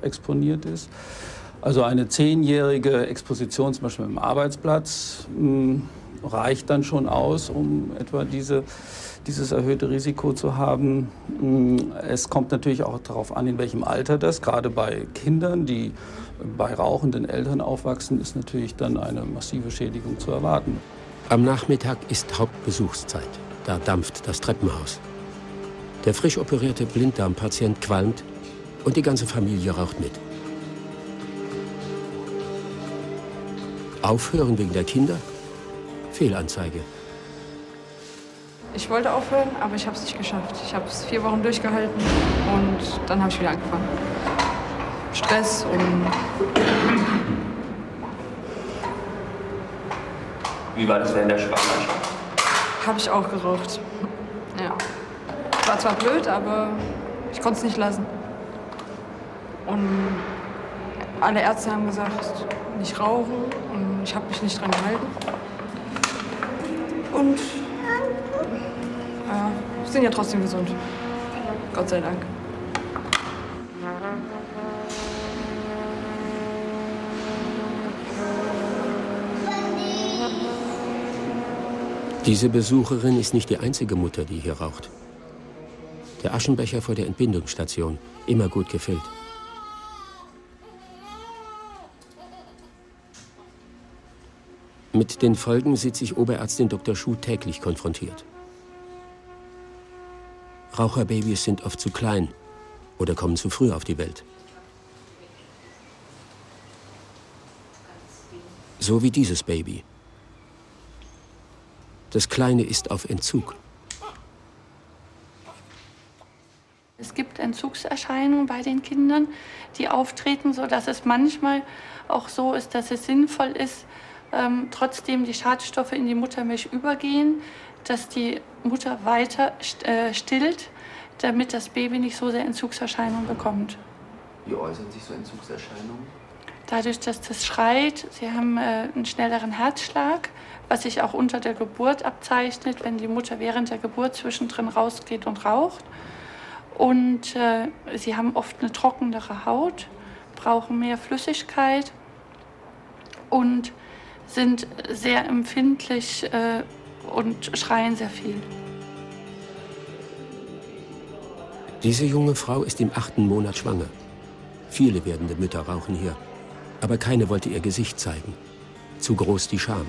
exponiert ist. Also eine 10-jährige Exposition zum Beispiel im Arbeitsplatz reicht dann schon aus, um etwa dieses erhöhte Risiko zu haben. Es kommt natürlich auch darauf an, in welchem Alter das, gerade bei Kindern, die bei rauchenden Eltern aufwachsen, ist natürlich dann eine massive Schädigung zu erwarten. Am Nachmittag ist Hauptbesuchszeit. Da dampft das Treppenhaus. Der frisch operierte Blinddarmpatient qualmt und die ganze Familie raucht mit. Aufhören wegen der Kinder? Fehlanzeige. Ich wollte aufhören, aber ich habe es nicht geschafft. Ich habe es 4 Wochen durchgehalten und dann habe ich wieder angefangen. Stress und... Wie war das während der Schwangerschaft? Habe ich auch geraucht. Ja. War zwar blöd, aber ich konnte es nicht lassen. Und alle Ärzte haben gesagt, nicht rauchen, und ich habe mich nicht dran gehalten. Und ja, wir sind ja trotzdem gesund. Gott sei Dank. Diese Besucherin ist nicht die einzige Mutter, die hier raucht. Der Aschenbecher vor der Entbindungsstation, immer gut gefüllt. Mit den Folgen sieht sich Oberärztin Dr. Schuh täglich konfrontiert. Raucherbabys sind oft zu klein oder kommen zu früh auf die Welt. So wie dieses Baby. Das Kleine ist auf Entzug. Es gibt Entzugserscheinungen bei den Kindern, die auftreten, sodass es manchmal auch so ist, dass es sinnvoll ist, trotzdem die Schadstoffe in die Muttermilch übergehen, dass die Mutter weiter stillt, damit das Baby nicht so sehr Entzugserscheinungen bekommt. Wie äußern sich so Entzugserscheinungen? Dadurch, dass das schreit, sie haben einen schnelleren Herzschlag, was sich auch unter der Geburt abzeichnet, wenn die Mutter während der Geburt zwischendrin rausgeht und raucht. Und sie haben oft eine trockenere Haut, brauchen mehr Flüssigkeit und sind sehr empfindlich und schreien sehr viel. Diese junge Frau ist im 8. Monat schwanger. Viele werdende Mütter rauchen hier. Aber keine wollte ihr Gesicht zeigen. Zu groß die Scham.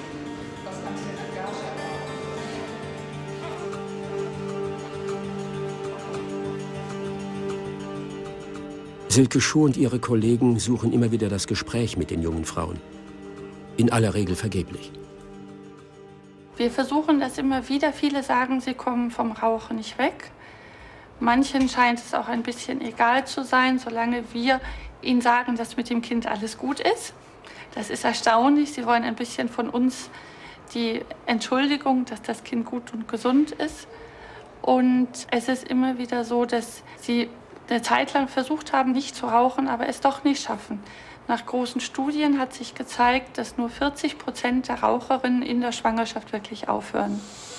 Silke Schuh und ihre Kollegen suchen immer wieder das Gespräch mit den jungen Frauen. In aller Regel vergeblich. Wir versuchen das immer wieder. Viele sagen, sie kommen vom Rauchen nicht weg. Manchen scheint es auch ein bisschen egal zu sein, solange wir ihnen sagen, dass mit dem Kind alles gut ist. Das ist erstaunlich. Sie wollen ein bisschen von uns die Entschuldigung, dass das Kind gut und gesund ist. Und es ist immer wieder so, dass sie eine Zeit lang versucht haben, nicht zu rauchen, aber es doch nicht schaffen. Nach großen Studien hat sich gezeigt, dass nur 40% der Raucherinnen in der Schwangerschaft wirklich aufhören.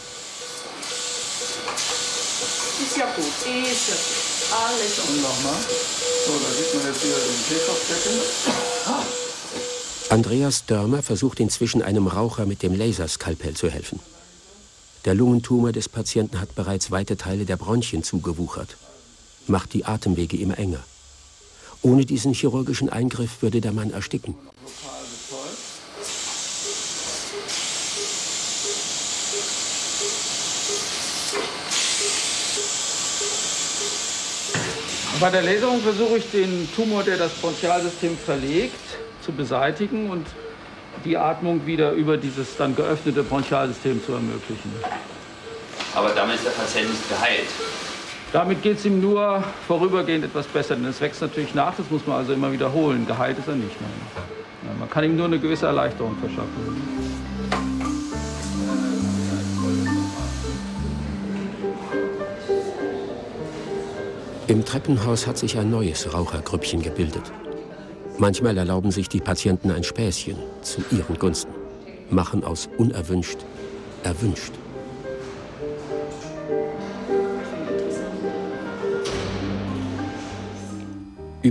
Ist ja gut, ist ja gut. Alles gut. Und nochmal. So, da sieht man jetzt wieder den Kehlkopfdeckel. Andreas Dörmer versucht inzwischen einem Raucher mit dem Laserskalpell zu helfen. Der Lungentumor des Patienten hat bereits weite Teile der Bronchien zugewuchert, macht die Atemwege immer enger. Ohne diesen chirurgischen Eingriff würde der Mann ersticken. Bei der Laserung versuche ich, den Tumor, der das Bronchialsystem verlegt, zu beseitigen und die Atmung wieder über dieses dann geöffnete Bronchialsystem zu ermöglichen. Aber damit ist der Patient nicht geheilt. Damit geht es ihm nur vorübergehend etwas besser, denn es wächst natürlich nach, das muss man also immer wiederholen. Geheilt ist er nicht. Ja, man kann ihm nur eine gewisse Erleichterung verschaffen. Im Treppenhaus hat sich ein neues Rauchergrüppchen gebildet. Manchmal erlauben sich die Patienten ein Späßchen zu ihren Gunsten, machen aus unerwünscht erwünscht.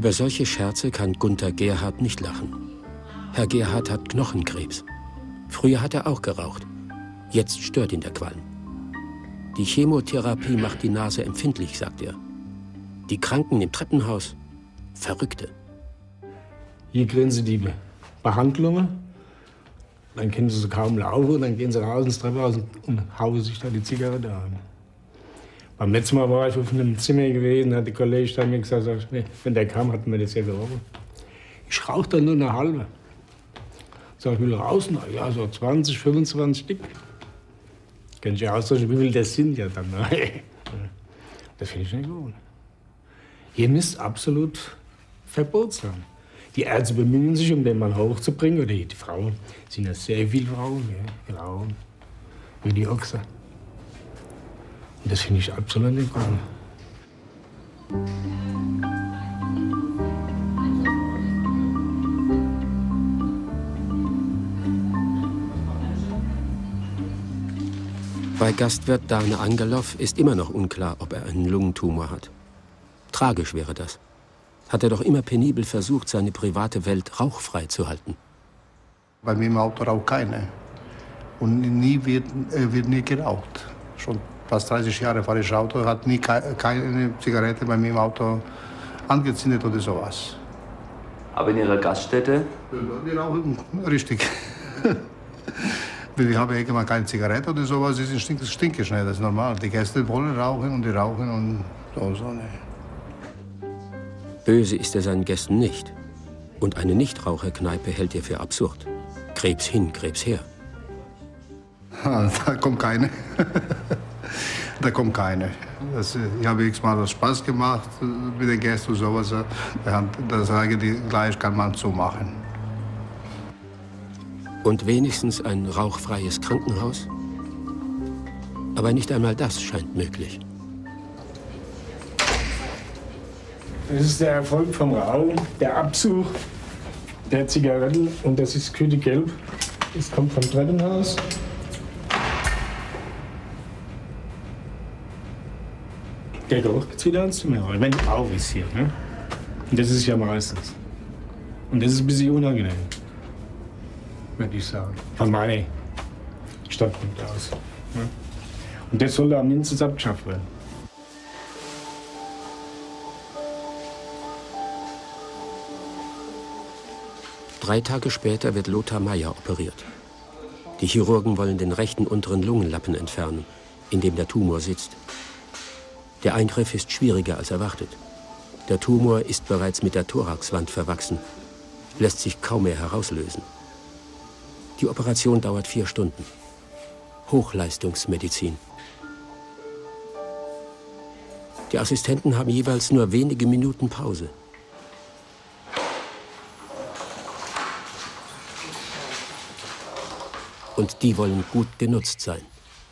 Über solche Scherze kann Gunther Gerhard nicht lachen. Herr Gerhard hat Knochenkrebs. Früher hat er auch geraucht. Jetzt stört ihn der Qualm. Die Chemotherapie macht die Nase empfindlich, sagt er. Die Kranken im Treppenhaus, Verrückte. Hier kriegen sie die Behandlungen, dann können sie kaum laufen, dann gehen sie raus ins Treppenhaus und hauen sich da die Zigarette an. Beim letzten Mal war ich auf einem Zimmer gewesen, hat der Kollege dann mir gesagt, nee, wenn der kam, hatten wir das ja gerochen. Ich rauche dann nur eine halbe. Sag ich, will raus? Na ja, so 20, 25 Stück. Kann ich ja ausrechnen, wie viel das sind ja dann. Das finde ich nicht gut. Hier müsste absolut Verbot sein. Die Ärzte bemühen sich, um den Mann hochzubringen. Oder die Frauen, es sind ja sehr viele Frauen, ja, genau, wie die Ochse. Und das finde ich absolut nicht gut. Bei Gastwirt Dane Angelow ist immer noch unklar, ob er einen Lungentumor hat. Tragisch wäre das. Hat er doch immer penibel versucht, seine private Welt rauchfrei zu halten. Bei mir im Auto raucht keiner. Und wird nie geraucht. Schon fast 30 Jahre fahre ich Auto, hat nie keine Zigarette bei mir im Auto angezündet oder sowas. Aber in Ihrer Gaststätte? Die rauchen richtig. Wir haben irgendwann keine Zigarette oder sowas, das ist stinkeschnell, das ist normal. Die Gäste wollen rauchen und die rauchen und so. Ne. Böse ist er seinen Gästen nicht. Und eine Nichtraucherkneipe hält er für absurd. Krebs hin, Krebs her. Da kommt keine. Da kommt keine. Ich habe x-mal Spaß gemacht mit den Gästen und sowas. Das eigentlich gleich kann man so machen. Und wenigstens ein rauchfreies Krankenhaus? Aber nicht einmal das scheint möglich. Das ist der Erfolg vom Rauchen, der Abzug der Zigaretten. Und das ist Kühle-Gelb. Das kommt vom Treppenhaus. Der Geruch geht wieder ans Zimmer rein, wenn auf ist hier. Ne? Und das ist ja meistens. Und das ist ein bisschen unangenehm, würde ich sagen. Von meiner Standpunkt aus. Ne? Und das soll am mindestens abgeschafft werden. Drei Tage später wird Lothar Meyer operiert. Die Chirurgen wollen den rechten unteren Lungenlappen entfernen, in dem der Tumor sitzt. Der Eingriff ist schwieriger als erwartet. Der Tumor ist bereits mit der Thoraxwand verwachsen, lässt sich kaum mehr herauslösen. Die Operation dauert 4 Stunden. Hochleistungsmedizin. Die Assistenten haben jeweils nur wenige Minuten Pause. Und die wollen gut genutzt sein.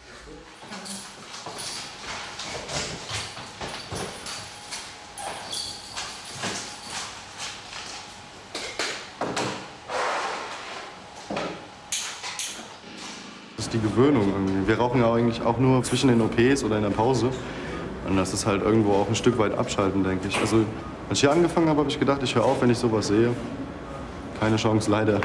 Das ist die Gewöhnung irgendwie. Wir rauchen ja eigentlich auch nur zwischen den OPs oder in der Pause. Und das ist halt irgendwo auch ein Stück weit abschalten, denke ich. Also, als ich hier angefangen habe, habe ich gedacht, ich höre auf, wenn ich sowas sehe. Keine Chance, leider.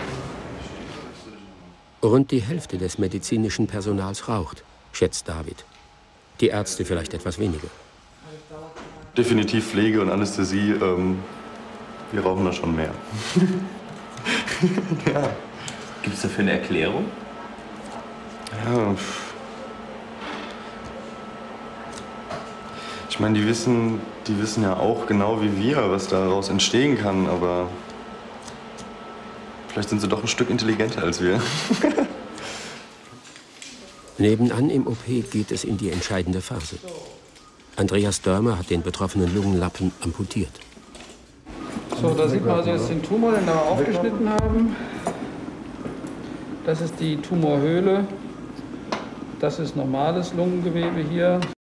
Rund die Hälfte des medizinischen Personals raucht, schätzt David. Die Ärzte vielleicht etwas weniger. Definitiv Pflege und Anästhesie, wir rauchen da schon mehr. Ja. Gibt es dafür eine Erklärung? Ja. Ich meine, die wissen ja auch genau wie wir, was daraus entstehen kann, aber vielleicht sind sie doch ein Stück intelligenter als wir. Nebenan im OP geht es in die entscheidende Phase. Andreas Dörmer hat den betroffenen Lungenlappen amputiert. So, da sieht man also jetzt den Tumor, den wir aufgeschnitten haben. Das ist die Tumorhöhle. Das ist normales Lungengewebe hier.